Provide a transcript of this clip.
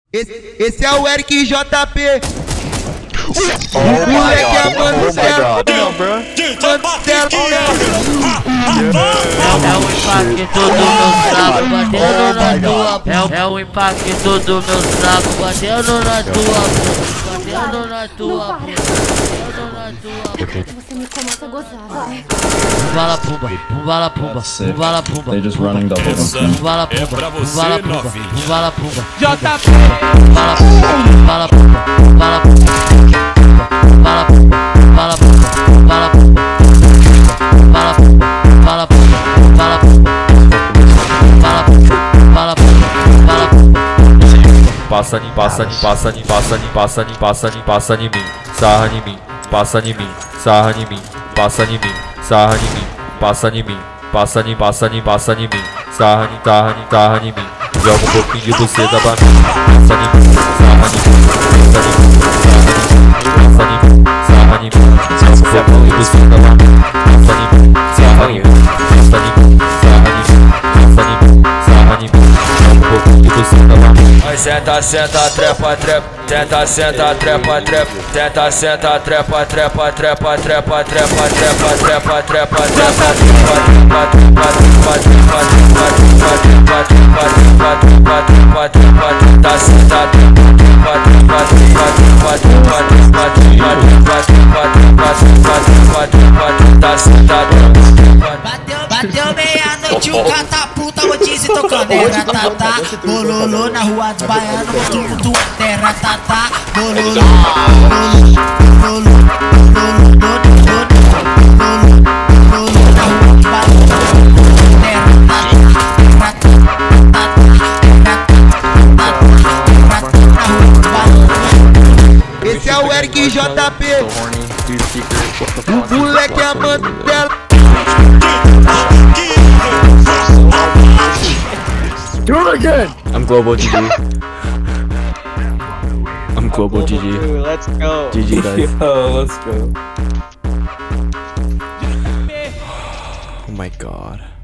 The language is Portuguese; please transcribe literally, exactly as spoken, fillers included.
Esse, esse é o Eric J P. Oh o moleque é Mancelo. É o impacto do meu saco batendo na tua boca. É o impacto do meu saco batendo na tua boca. Batendo na tua boca. Batendo na tua boca. Você me começa a gozar, vai. Bala pumba, bala pumba, bala pumba. They just running double. Bala pumba, bala pumba, bala pumba. J P. Bala pumba, bala pumba, bala pumba. Bala pumba, bala pumba, bala pumba. Bala pumba, bala pumba, bala pumba. Bala pumba, bala pumba, bala pumba. Passa em, passa em, passa em, passa em, passa em, passa em, passa em mim, sarra em mim, passa em mim, sarra em mim, passa em mim, sarra em mim, passa em mim, passa em, passa em, passa em mim, sarra em, sarra em, sarra em mim, joga um pouquinho de buceta pra mim, passa em mim, sarra em mim, passa em mim, sarra em mim, joga um pouquinho de buceta pra mim, passa em mim, sarra em mim, passa em mim, sarra em mim, passa em mim, sarra em mim, joga um pouquinho de buceta pra mim. Senta, senta, trepa, trepa, tenta, senta, trepa, trepa, tenta, senta, trepa, trepa, trepa, trepa, trepa, trepa, trepa, trepa, trepa, trepa, Bateu meia-noite, o catapulta, o Dizzy tocando. É ratatá, bololô na rua dos baianos, muito, muito. É ratatá, bololô, bololô, bololô, bololô na rua dos baianos. É ratatá, ratatá, na rua dos baianos. Esse é o Eric J P. O moleque é Mancelo. Do it again! I'm Global G G. I'm Global G G. Let's go. G G guys. Yo, let's go. Oh my god.